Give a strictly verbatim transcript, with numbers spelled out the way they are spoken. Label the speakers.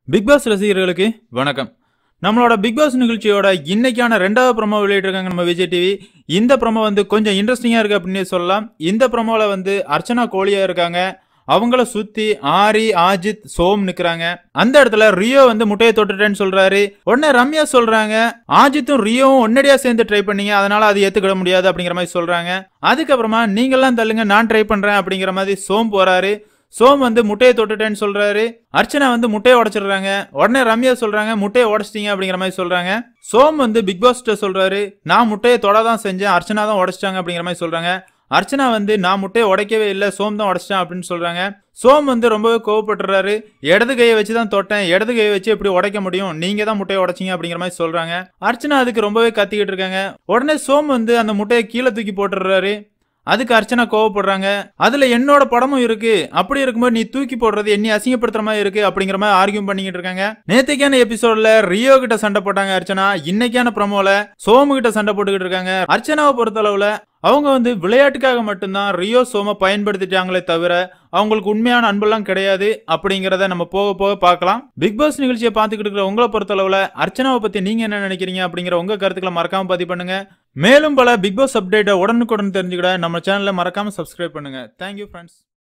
Speaker 1: Big pass ரசிகர்களுக்கு வணக்கம். நம்மளோட பிக் பாஸ் நிகழ்ச்சியோட இன்னைக்கான ரெண்டாவது ப்ரோமோ வெளியிட்டிருக்காங்க நம்ம விஜய் டிவி. இந்த ப்ரோமோ வந்து கொஞ்சம் இன்ட்ரெஸ்டிங்கா இருக்கு அப்படின்னு சொல்லலாம். இந்த ப்ரோமோல வந்து அர்ச்சனா கோழியா இருக்காங்க. அவங்கள சுத்தி ஆரி, ஆஜித், சோம் நிக்கிறாங்க. அந்த இடத்துல ரியோ வந்து முட்டையை தொட்டுட்டேன்னு சொல்றாரு. உடனே ரம்யா சொல்றாங்க, ஆஜித்தும் ரியோவும் ஒன்னடியா சேர்ந்து ட்ரை பண்ணீங்க, அதனால அது ஏத்துக்கிட முடியாது அப்படிங்கிற மாதிரி சொல்றாங்க. அதுக்கப்புறமா நீங்கெல்லாம் தள்ளுங்க, நான் ட்ரை பண்றேன் அப்படிங்கிற மாதிரி சோம் போறாரு. சோம் வந்து முட்டையை தொட்டுட்டேன்னு சொல்றாரு. அர்ச்சனா வந்து முட்டையை உடைச்சிடுறாங்க. உடனே ரம்யா சொல்றாங்க, முட்டையை உடைச்சிட்டீங்க அப்படிங்கிற மாதிரி சொல்றாங்க. சோம் வந்து பிக் பாஸ் சொல்றாரு, நான் முட்டையை தொடாதான் செஞ்சேன், அர்ச்சனா தான் உடைச்சிட்டாங்க அப்படிங்கிற மாதிரி சொல்றாங்க. அர்ச்சனா வந்து நான் முட்டையை உடைக்கவே இல்லை, சோம் தான் உடைச்சிட்டான் அப்படின்னு சொல்றாங்க. சோம் வந்து ரொம்பவே கோவப்படுறாரு. இடது கையை வச்சு தான் தொட்டேன், இடது கையை வச்சு எப்படி உடைக்க முடியும், நீங்க தான் முட்டையை உடைச்சிங்க அப்படிங்கிற மாதிரி சொல்றாங்க. அர்ச்சனா அதுக்கு ரொம்பவே கத்திக்கிட்டு இருக்காங்க. உடனே சோம் வந்து அந்த முட்டையை கீழே தூக்கி போட்டுறாரு. அதுக்கு அர்ச்சனா கோவப்படுறாங்க. அதுல என்னோட படமும் இருக்கு, அப்படி இருக்கும்போது நீ தூக்கி போடுறது என்னை அசிங்கப்படுத்துற மாதிரி இருக்கு அப்படிங்கிற மாதிரி ஆர்கியூம் பண்ணிக்கிட்டு இருக்காங்க. நேத்திக்கான எபிசோட்ல ரியோ கிட்ட சண்டை போட்டாங்க அர்ச்சனா. இன்னைக்கான ப்ரோமோல சோமு கிட்ட சண்டை போட்டுக்கிட்டு இருக்காங்க. அர்ச்சனாவை பொறுத்த அளவுல அவங்க வந்து விளையாட்டுக்காக மட்டும்தான் ரியோ சோம பயன்படுத்திட்டாங்களே தவிர அவங்களுக்கு உண்மையான அன்பெல்லாம் கிடையாது அப்படிங்கறத நம்ம போக போக பார்க்கலாம். பிக் பாஸ் நிகழ்ச்சியை பார்த்துக்கிட்டு இருக்கிற உங்களை பொறுத்த அளவுல அர்ச்சனாவை பத்தி நீங்க என்ன நினைக்கிறீங்க அப்படிங்கிற உங்க கருத்துக்களை மறக்காம பதிவு பண்ணுங்க. மேலும் பல பிக் பாஸ் அப்டேட்டை உடனுக்குடன் தெரிஞ்சுக்கிட நம்ம சேனலை மறக்காம சப்ஸ்கிரைப் பண்ணுங்க. Thank you friends.